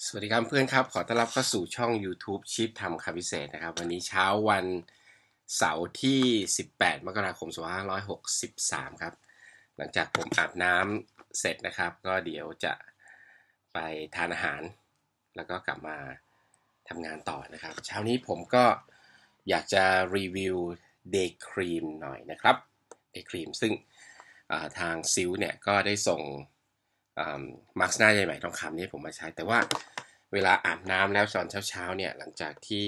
สวัสดีครับเพื่อนครับขอต้อนรับเข้าสู่ช่อง YouTube ชิปทำคำพิเศษนะครับวันนี้เช้าวันเสาร์ที่18มกราคม2563ครับหลังจากผมอาบน้ำเสร็จนะครับก็เดี๋ยวจะไปทานอาหารแล้วก็กลับมาทำงานต่อนะครับเช้านี้ผมก็อยากจะรีวิว Day Cream หน่อยนะครับ Day Cream ซึ่งทางซิลเนี่ยก็ได้ส่งมาร์คหน้าใยไหมทองคำนี่ผมมาใช้แต่ว่าเวลาอาบน้ำแล้วตอนเช้าเนี่ยหลังจากที่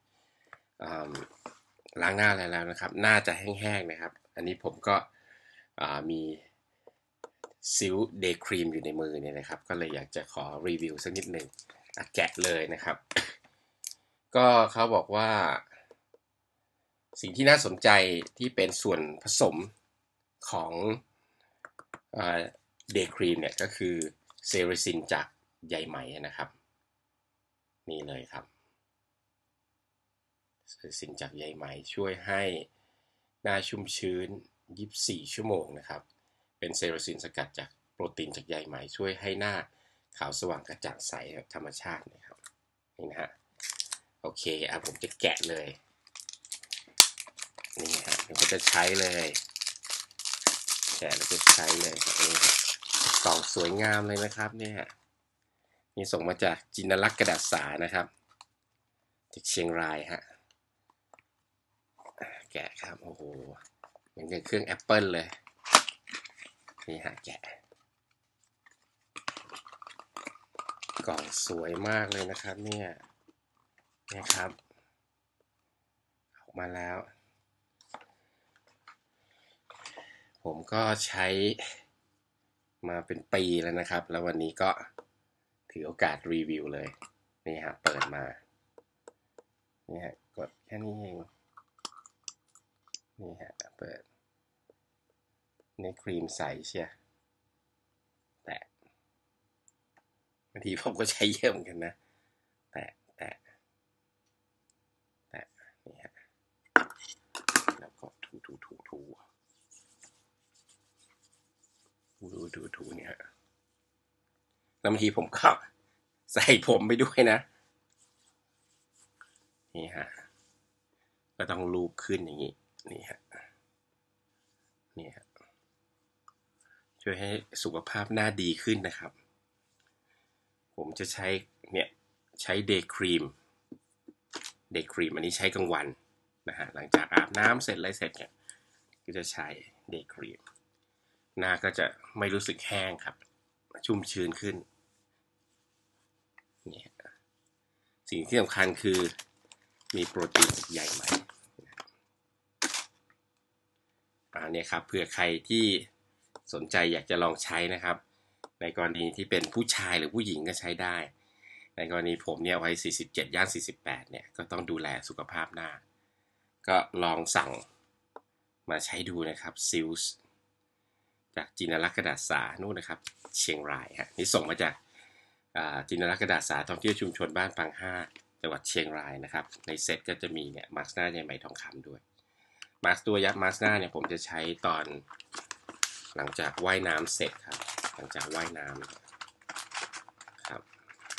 ล้างหน้าแล้วนะครับหน้าจะแห้งๆนะครับอันนี้ผมก็มีซิลเดย์ครีมอยู่ในมือเนี่ยนะครับก็เลยอยากจะขอรีวิวสักนิดหนึ่งแกะเลยนะครับก็เขาบอกว่าสิ่งที่น่าสนใจที่เป็นส่วนผสมของเดย์ครีมเนี่ยก็คือเซริซินจากใยไหมนะครับนี่เลยครับเซริซินจากใยไหมช่วยให้หน้าชุ่มชื้น24ชั่วโมงนะครับเป็นเซริซินสกัดจากโปรตีนจากใยไหมช่วยให้หน้าขาวสว่างกระจ่างใสธรรมชาตินะครับนี่นะฮะโอเคผมจะแกะเลยนี่ฮะเดี๋ยวผมจะใช้เลยแกะแล้วจะใช้เลยครับนี่กล่องสวยงามเลยนะครับเนี่ยนี่ส่งมาจากจินลักษณ์กระดาษสานะครับจากเชียงรายฮะแกะครับโอ้โหเหมือนกับเครื่อง Apple เลยนี่ฮะแกะกล่องสวยมากเลยนะครับเนี่ยครับออกมาแล้วผมก็ใช้มาเป็นปีแล้วนะครับแล้ววันนี้ก็ถือโอกาสรีวิวเลยนี่ฮะเปิดมานี่ฮะกดแค่นี้เองนี่ฮะเปิดในครีมใสเชียแต่บางทีผมก็ใช้เยอะเหมือนกันนะแต่แต่นี่ฮะแล้วก็ถูเนี่ยแล้วบางทีผมก็ใส่ผมไปด้วยนะนี่ฮะก็ต้องลูบขึ้นอย่างนี้นี่ฮะนี่ฮะช่วยให้สุขภาพหน้าดีขึ้นนะครับผมจะใช้เนี่ยใช้เดย์ครีมอันนี้ใช้กลางวันนะฮะหลังจากอาบน้ำเสร็จอะไรเสร็จเนี่ยก็จะใช้เดย์ครีมหน้าก็จะไม่รู้สึกแห้งครับชุ่มชื้นขึ้นนี่สิ่งที่สำคัญคือมีโปรตีนใหญ่ไหมเนี่ยครับเผื่อใครที่สนใจอยากจะลองใช้นะครับในกรณีที่เป็นผู้ชายหรือผู้หญิงก็ใช้ได้ในกรณีผมเนี่ยวัย47ย่าง48เนี่ยก็ต้องดูแลสุขภาพหน้าก็ลองสั่งมาใช้ดูนะครับซิลส์จากจินลักษณ์กระดาษสานู่นนะครับเชียงรายฮะนี่ส่งมาจากจินลักษณ์กระดาษสาท่องเที่ยวชุมชนบ้านปังห้าจังหวัดเชียงรายนะครับในเซ็ตก็จะมีเนี่ยมาร์คหน้าใยไหมทองคำด้วยมาร์คตัวยับมาร์คหน้าเนี่ยผมจะใช้ตอนหลังจากว่ายน้ำเสร็จครับหลังจากว่ายน้ำครับ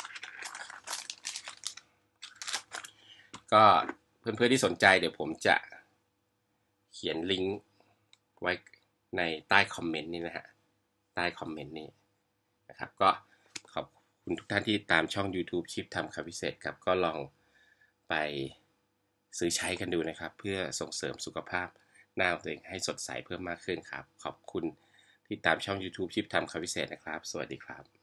ก็เพื่อนๆที่สนใจเดี๋ยวผมจะเขียนลิงก์ไว้ในใต้คอมเมนต์นี่นะฮะใต้คอมเมนต์นี่นะครับก็ขอบคุณทุกท่านที่ตามช่อง YouTube ชิปทำคำพิเศษครับก็ลองไปซื้อใช้กันดูนะครับเพื่อส่งเสริมสุขภาพหน้าตัวเองให้สดใสเพิ่มมากขึ้นครับขอบคุณที่ตามช่อง YouTube ชิปทำคำพิเศษนะครับสวัสดีครับ